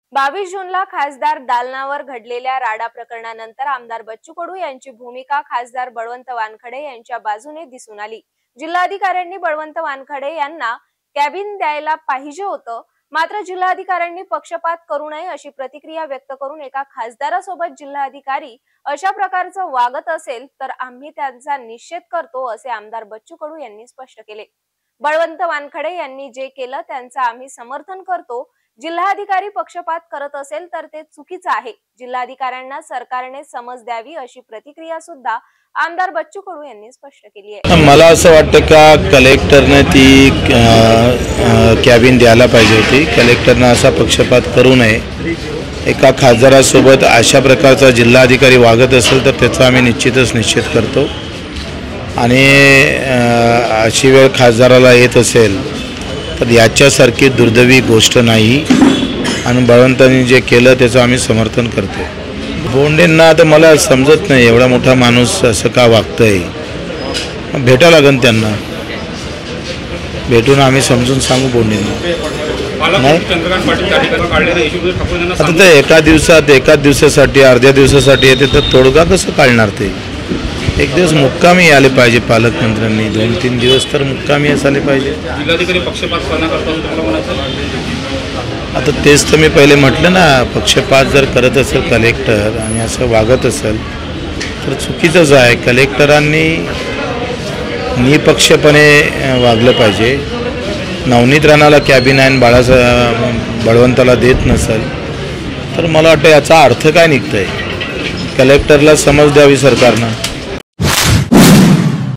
22 जूनला खासदार दालनावर घडलेल्या राडा प्रकरणानंतर आमदार बच्चू कडू यांची भूमिका खासदार बळवंत वानखडे यांच्या बाजूने दिसून आली। जिल्हाधिकाऱ्यांनी बळवंत वानखडे यांना कॅबिन द्यायला पाहिजे होतं, मात्र जिल्हाधिकाऱ्यांनी पक्षपात करू नये अशी प्रतिक्रिया व्यक्त करून एका खासदारासोबत जिल्हाधिकारी अशा प्रकारचं वागत असेल तर आम्ही त्यांचा निषेध करतो असे आमदार बच्चू कडू यांनी स्पष्ट केले। बळवंत वानखडे यांनी जे केलं त्यांचं आम्ही समर्थन करतो। जिल्हाधिकारी पक्षपात करत असेल तर ते चुकीचं आहे। जिल्हाधिकाऱ्यांना सरकारने समज द्यावी अशी प्रतिक्रिया सुद्धा आमदार बच्चू कडू यांनी स्पष्ट केली आहे। मला असं वाटतं का कलेक्टरने ती कॅबिन द्यायला पाहिजे होती। कलेक्टरने असा पक्षपात करू नये। एका खासदारासोबत अशा प्रकारचा जिल्हाधिकारी वागत असेल तर त्याचा आम्ही निश्चितच निषेध करतो आणि अशी वेळ खासदाराला येत असेल तर याच्यासारखी दुर्दैवी गोष्ट नाही आणि बळवंतांनी जे केलं त्याचं आम्ही समर्थन करतो। बोंडेंना आता मला समजत नाही एवढा मोठा माणूस असं का वागतंय। भेटा लागेल त्यांना, भेटून आम्ही समजून सांगू बोंडेंना। आता ते एका दिवसासाठी अर्ध्या दिवसासाठी येते तर तोडगा कसं काढणार? ते एक दिवस मुक्कामी आले पाहिजे पालकमंत्र्यांनी, 2-3 दिवस तर मुक्कामी असायला पाहिजे। जिल्हाधिकारी पक्षपातपणा करतात आता तेच तर मी पहिले म्हटलं ना, पक्षपात जर करत असेल कलेक्टर आणि असं वागत असेल तर चुकीचंच आहे। कलेक्टरांनी निपक्षपणे वागलं पाहिजे। नवनीत राणाला कॅबिन आहे बळवंताला देत नसेल तर मला वाटतं याचा अर्थ काय निघतंय? कलेक्टरला समज द्यावी सरकारनं।